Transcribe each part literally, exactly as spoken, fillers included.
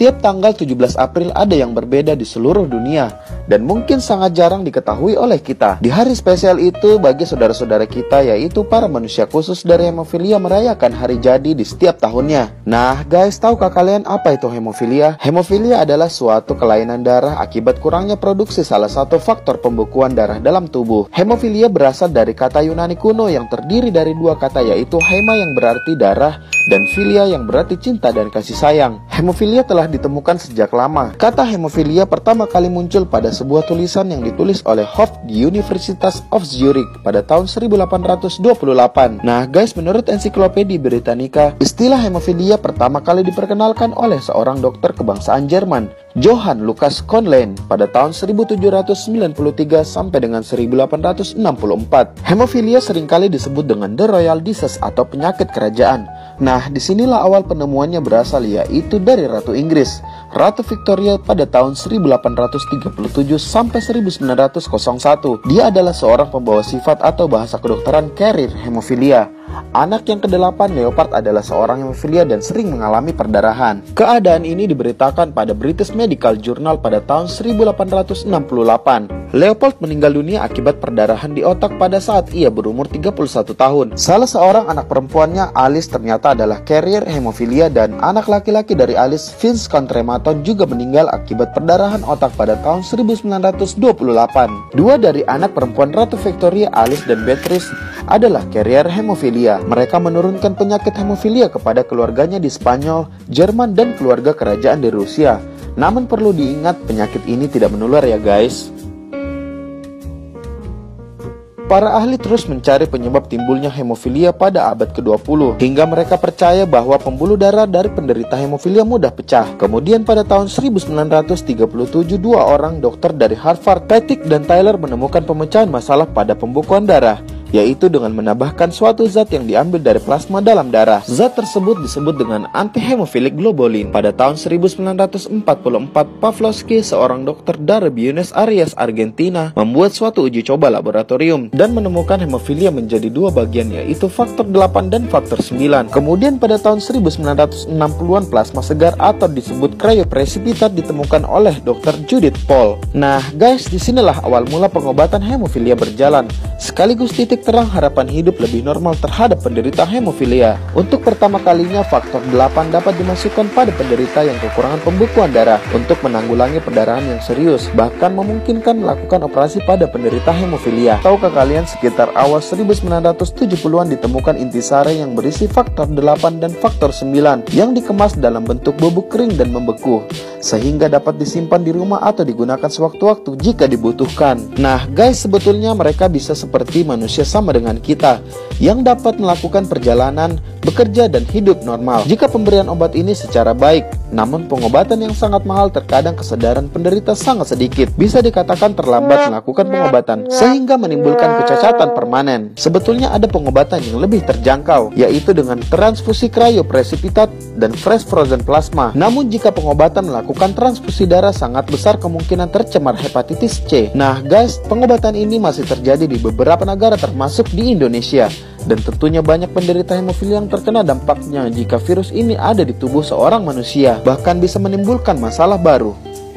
Setiap tanggal tujuh belas April ada yang berbeda di seluruh dunia dan mungkin sangat jarang diketahui oleh kita. Di hari spesial itu bagi saudara-saudara kita, yaitu para manusia khusus dari hemofilia, merayakan hari jadi di setiap tahunnya. Nah guys, tahukah kalian apa itu hemofilia? Hemofilia adalah suatu kelainan darah akibat kurangnya produksi salah satu faktor pembekuan darah dalam tubuh. Hemofilia berasal dari kata Yunani kuno yang terdiri dari dua kata, yaitu hema yang berarti darah dan filia yang berarti cinta dan kasih sayang. Hemofilia telah ditemukan sejak lama. Kata hemofilia pertama kali muncul pada sebuah tulisan yang ditulis oleh Hoff di Universitas of Zurich pada tahun seribu delapan ratus dua puluh delapan. Nah guys, menurut ensiklopedia Britannica, istilah hemofilia pertama kali diperkenalkan oleh seorang dokter kebangsaan Jerman, Johann Lucas Conlin, pada tahun seribu tujuh ratus sembilan puluh tiga sampai dengan seribu delapan ratus enam puluh empat. Hemofilia seringkali disebut dengan the royal disease atau penyakit kerajaan. Nah, disinilah awal penemuannya berasal, yaitu dari Ratu Inggris, Ratu Victoria pada tahun seribu delapan ratus tiga puluh tujuh sampai seribu sembilan ratus satu. Dia adalah seorang pembawa sifat atau bahasa kedokteran carrier hemofilia. Anak yang kedelapan, Leopard, adalah seorang hemofilia dan sering mengalami perdarahan. Keadaan ini diberitakan pada British Medical Journal pada tahun seribu delapan ratus enam puluh delapan. Leopold meninggal dunia akibat perdarahan di otak pada saat ia berumur tiga puluh satu tahun. Salah seorang anak perempuannya, Alice, ternyata adalah carrier hemofilia, dan anak laki-laki dari Alice, Vince Contrematon, juga meninggal akibat perdarahan otak pada tahun seribu sembilan ratus dua puluh delapan. Dua dari anak perempuan Ratu Victoria, Alice dan Beatrice, adalah carrier hemofilia. Mereka menurunkan penyakit hemofilia kepada keluarganya di Spanyol, Jerman, dan keluarga kerajaan di Rusia. Namun perlu diingat, penyakit ini tidak menular ya guys. Para ahli terus mencari penyebab timbulnya hemofilia pada abad ke dua puluh, hingga mereka percaya bahwa pembuluh darah dari penderita hemofilia mudah pecah. Kemudian pada tahun seribu sembilan ratus tiga puluh tujuh, dua orang dokter dari Harvard, Patrick dan Tyler, menemukan pemecahan masalah pada pembekuan darah, yaitu dengan menambahkan suatu zat yang diambil dari plasma dalam darah. Zat tersebut disebut dengan antihemofilik globulin. Pada tahun seribu sembilan ratus empat puluh empat, Pavlovsky, seorang dokter dari Buenos Aires, Argentina, membuat suatu uji coba laboratorium dan menemukan hemofilia menjadi dua bagian, yaitu faktor delapan dan faktor sembilan. Kemudian pada tahun seribu sembilan ratus enam puluhan, plasma segar atau disebut cryoprecipitate ditemukan oleh dokter Judith Paul. Nah guys, disinilah awal mula pengobatan hemofilia berjalan, sekaligus titik terang harapan hidup lebih normal terhadap penderita hemofilia. Untuk pertama kalinya, faktor delapan dapat dimasukkan pada penderita yang kekurangan pembekuan darah untuk menanggulangi perdarahan yang serius, bahkan memungkinkan melakukan operasi pada penderita hemofilia. Tahukah kalian, sekitar awal seribu sembilan ratus tujuh puluhan ditemukan intisari yang berisi faktor delapan dan faktor sembilan yang dikemas dalam bentuk bubuk kering dan membeku, sehingga dapat disimpan di rumah atau digunakan sewaktu-waktu jika dibutuhkan. Nah guys, sebetulnya mereka bisa seperti manusia sama dengan kita, yang dapat melakukan perjalanan, bekerja, dan hidup normal jika pemberian obat ini secara baik. Namun pengobatan yang sangat mahal, terkadang kesadaran penderita sangat sedikit, bisa dikatakan terlambat melakukan pengobatan, sehingga menimbulkan kecacatan permanen. Sebetulnya ada pengobatan yang lebih terjangkau, yaitu dengan transfusi cryoprecipitate dan fresh frozen plasma. Namun jika pengobatan melakukan transfusi darah, sangat besar kemungkinan tercemar hepatitis C. Nah guys, pengobatan ini masih terjadi di beberapa negara termasuk di Indonesia. Dan tentunya banyak penderita hemofilia yang terkena dampaknya jika virus ini ada di tubuh seorang manusia, bahkan bisa menimbulkan masalah baru.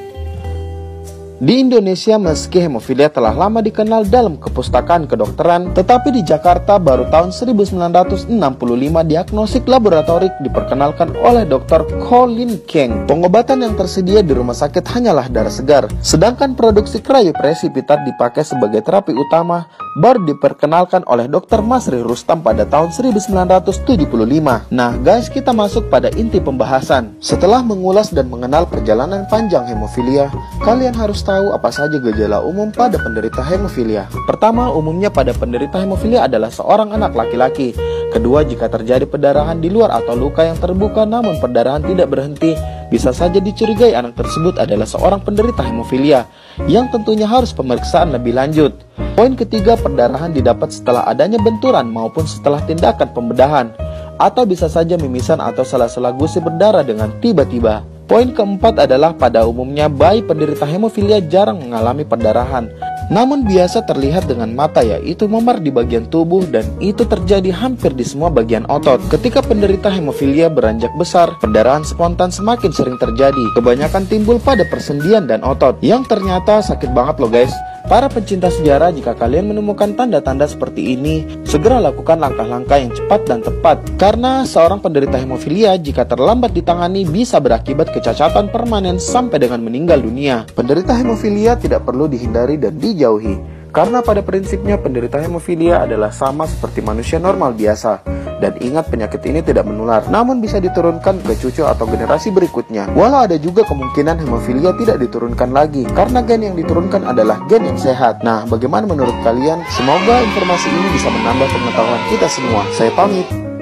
Di Indonesia, meski hemofilia telah lama dikenal dalam kepustakaan kedokteran, tetapi di Jakarta baru tahun seribu sembilan ratus enam puluh lima diagnostik laboratorik diperkenalkan oleh dokter Colin Keng. Pengobatan yang tersedia di rumah sakit hanyalah darah segar, sedangkan produksi cryoprecipitate dipakai sebagai terapi utama baru diperkenalkan oleh dokter Masri Rustam pada tahun seribu sembilan ratus tujuh puluh lima. Nah guys, kita masuk pada inti pembahasan. Setelah mengulas dan mengenal perjalanan panjang hemofilia, kalian harus tahu apa saja gejala umum pada penderita hemofilia. Pertama, umumnya pada penderita hemofilia adalah seorang anak laki-laki. Kedua, jika terjadi perdarahan di luar atau luka yang terbuka namun perdarahan tidak berhenti, bisa saja dicurigai anak tersebut adalah seorang penderita hemofilia, yang tentunya harus pemeriksaan lebih lanjut. Poin ketiga, perdarahan didapat setelah adanya benturan maupun setelah tindakan pembedahan, atau bisa saja mimisan atau sela-sela gusi berdarah dengan tiba-tiba. Poin keempat adalah pada umumnya bayi penderita hemofilia jarang mengalami perdarahan, namun biasa terlihat dengan mata, yaitu memar di bagian tubuh, dan itu terjadi hampir di semua bagian otot. Ketika penderita hemofilia beranjak besar, pendarahan spontan semakin sering terjadi. Kebanyakan timbul pada persendian dan otot, yang ternyata sakit banget loh guys. Para pencinta sejarah, jika kalian menemukan tanda-tanda seperti ini, segera lakukan langkah-langkah yang cepat dan tepat. Karena seorang penderita hemofilia jika terlambat ditangani bisa berakibat kecacatan permanen sampai dengan meninggal dunia. Penderita hemofilia tidak perlu dihindari dan dijauhi, karena pada prinsipnya penderita hemofilia adalah sama seperti manusia normal biasa. Dan ingat, penyakit ini tidak menular, namun bisa diturunkan ke cucu atau generasi berikutnya. Walau ada juga kemungkinan hemofilia tidak diturunkan lagi, karena gen yang diturunkan adalah gen yang sehat. Nah, bagaimana menurut kalian? Semoga informasi ini bisa menambah pengetahuan kita semua. Saya pamit.